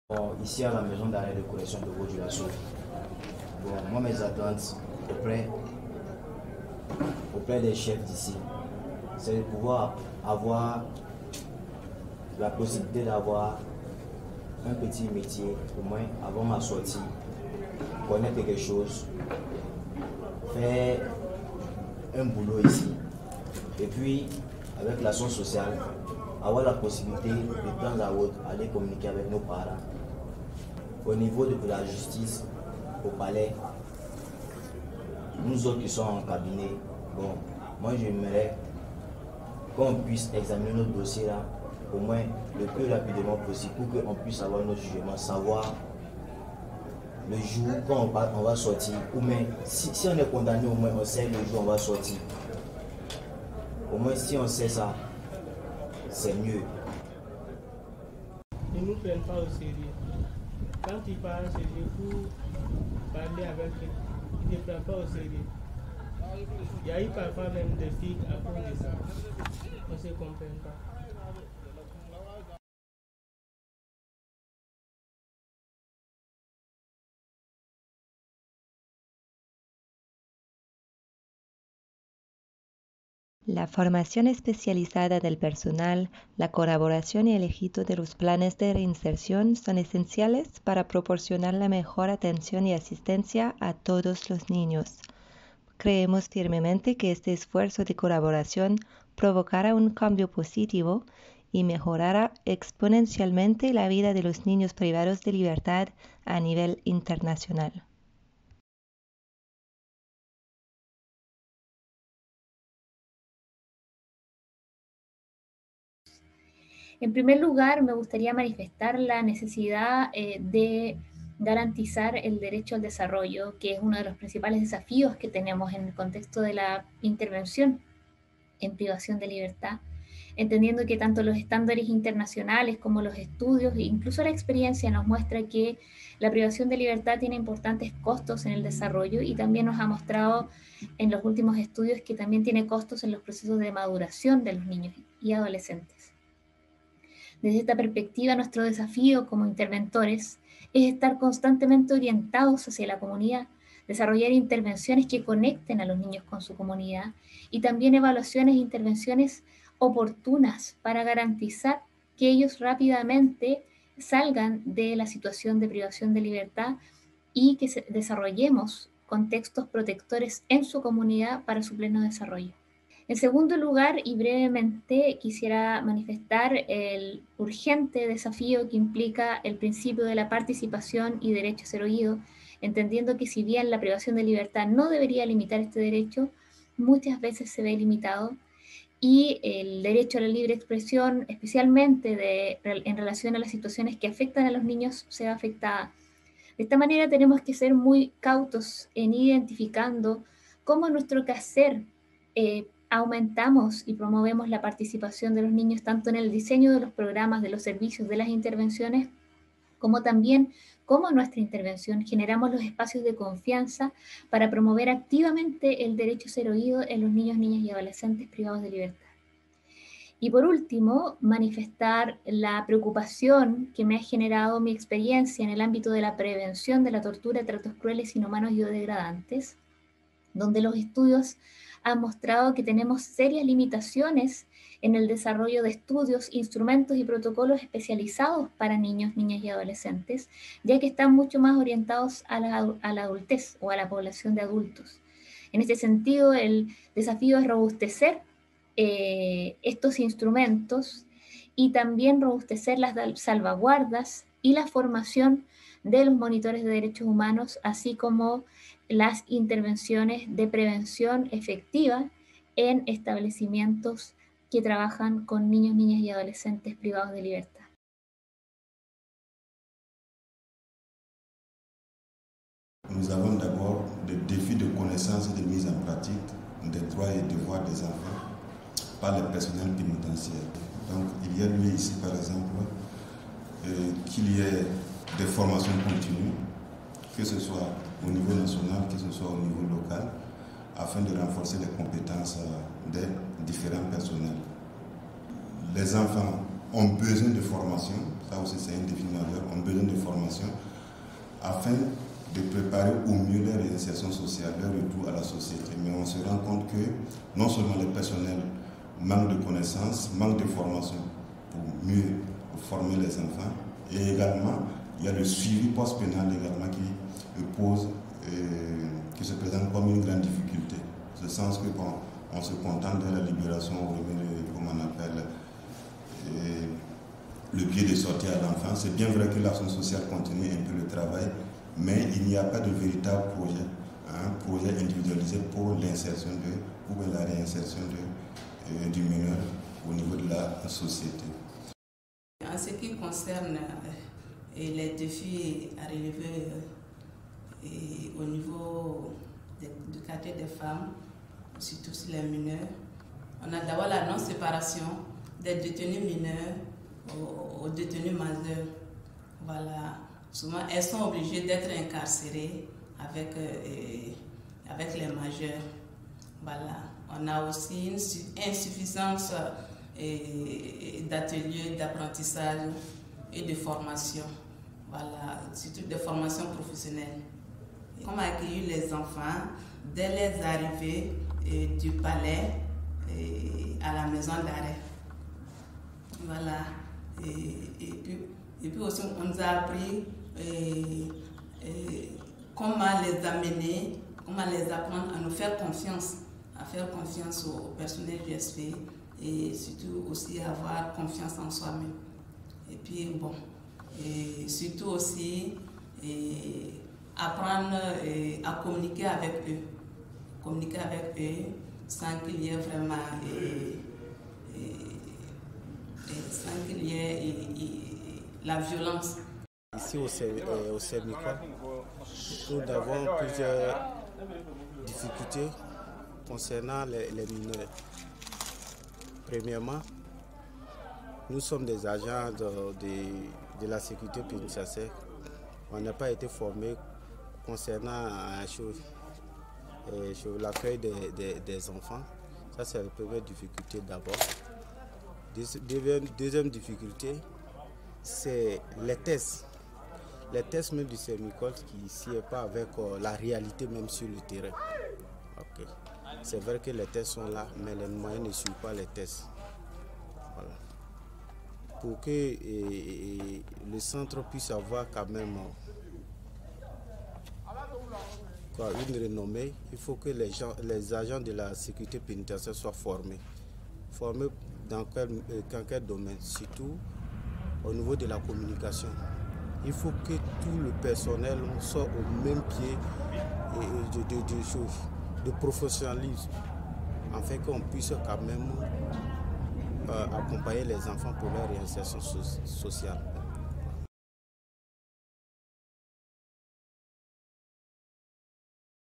Bon, ici à la maison d'arrêt de correction de Vaud-du-Lasso. Bon, moi mes attentes auprès des chefs d'ici, c'est de pouvoir avoir la possibilité d'avoir un petit métier, au moins avant ma sortie, connaître quelque chose, faire un boulot ici, et puis avec l'action sociale, avoir la possibilité de temps à autre aller communiquer avec nos parents. Au niveau de la justice, au palais, nous autres qui sommes en cabinet, bon, moi j'aimerais qu'on puisse examiner notre dossier là, au moins le plus rapidement possible pour qu'on puisse avoir notre jugement, savoir le jour quand on va sortir, ou même si on est condamné, au moins on sait le jour où on va sortir. Au moins si on sait ça, c'est mieux. Ne nous prennent pas au sérieux. Quand ils parlent chez eux pour parler avec eux, ils ne prennent pas au sérieux. Il y a eu parfois même des filles à cause de ça. On ne se comprend pas. La formación especializada del personal, la colaboración y el éxito de los planes de reinserción son esenciales para proporcionar la mejor atención y asistencia a todos los niños. Creemos firmemente que este esfuerzo de colaboración provocará un cambio positivo y mejorará exponencialmente la vida de los niños privados de libertad a nivel internacional. En primer lugar, me gustaría manifestar la necesidad de garantizar el derecho al desarrollo, que es uno de los principales desafíos que tenemos en el contexto de la intervención en privación de libertad, entendiendo que tanto los estándares internacionales como los estudios e incluso la experiencia nos muestra que la privación de libertad tiene importantes costos en el desarrollo y también nos ha mostrado en los últimos estudios que también tiene costos en los procesos de maduración de los niños y adolescentes. Desde esta perspectiva, nuestro desafío como interventores es estar constantemente orientados hacia la comunidad, desarrollar intervenciones que conecten a los niños con su comunidad y también evaluaciones e intervenciones oportunas para garantizar que ellos rápidamente salgan de la situación de privación de libertad y que desarrollemos contextos protectores en su comunidad para su pleno desarrollo. En segundo lugar, y brevemente, quisiera manifestar el urgente desafío que implica el principio de la participación y derecho a ser oído, entendiendo que si bien la privación de libertad no debería limitar este derecho, muchas veces se ve limitado y el derecho a la libre expresión, especialmente en relación a las situaciones que afectan a los niños, se ve afectada. De esta manera tenemos que ser muy cautos en identificando cómo nuestro quehacer aumentamos y promovemos la participación de los niños tanto en el diseño de los programas, de los servicios, de las intervenciones, como también cómo en nuestra intervención generamos los espacios de confianza para promover activamente el derecho a ser oído en los niños, niñas y adolescentes privados de libertad. Y por último, manifestar la preocupación que me ha generado mi experiencia en el ámbito de la prevención de la tortura, tratos crueles, inhumanos y o degradantes, donde los estudios han mostrado que tenemos serias limitaciones en el desarrollo de estudios, instrumentos y protocolos especializados para niños, niñas y adolescentes, ya que están mucho más orientados a la adultez o a la población de adultos. En este sentido, el desafío es robustecer estos instrumentos y también robustecer las salvaguardas y la formación de los monitores de derechos humanos, así como las intervenciones de prevención efectiva en establecimientos que trabajan con niños, niñas y adolescentes privados de libertad. Nous avons d'abord des défis de connaissance et de mise en pratique des droits et devoirs des enfants par le personnel pénitentiaire. Donc il y a lieu ici par exemple qu'il y ait des formations continues, que ce soit au niveau national, que ce soit au niveau local, afin de renforcer les compétences des différents personnels. Les enfants ont besoin de formation, Ça aussi, c'est un défi majeur. On a besoin de formation afin de préparer au mieux leur réinsertion sociale, leur retour à la société. Mais on se rend compte que non seulement les personnels manquent de connaissances, manquent de formation pour mieux former les enfants, et également, il y a le suivi post-pénal également qui se présente comme une grande difficulté. Ce sens que bon, on se contente de la libération, comme on appelle, le pied de sortie à l'enfant. C'est bien vrai que l'action sociale continue un peu le travail, mais il n'y a pas de véritable projet, un projet individualisé pour l'insertion ou la réinsertion du mineur au niveau de la société. En ce qui concerne les défis à relever au niveau du quartier des femmes, surtout sur les mineurs, on a d'abord la non-séparation des détenus mineurs aux détenus majeurs. Voilà. Souvent, elles sont obligées d'être incarcérées avec les majeurs. Voilà. On a aussi une insuffisance d'ateliers, d'apprentissage et de formation. Voilà, surtout de formation professionnelle. Comment accueillir les enfants dès les arrivées du palais à la maison d'arrêt. Voilà. Et puis aussi, on nous a appris comment les amener, comment les apprendre à nous faire confiance, au personnel GSP et surtout aussi avoir confiance en soi-même. Et puis bon, et surtout aussi apprendre à communiquer avec eux sans qu'il y ait vraiment sans qu'il y ait la violence. Ici au Semicol, nous avons plusieurs difficultés concernant les mineurs. Premièrement, nous sommes des agents de la sécurité pénitentiaire. On n'a pas été formés concernant l'accueil des enfants. Ça, c'est la première difficulté d'abord. Deuxième difficulté, c'est les tests. Les tests même du Semicol qui ne s'y est pas avec la réalité même sur le terrain. Okay. C'est vrai que les tests sont là, mais les moyens ne suivent pas les tests. Voilà. Pour que le centre puisse avoir quand même une renommée, il faut que les agents de la sécurité pénitentiaire soient formés. Formés dans quel domaine? Surtout au niveau de la communication. Il faut que tout le personnel soit au même pied de professionnalisme, afin qu'on puisse quand même accompagner les enfants pour leur réinsertion sociale.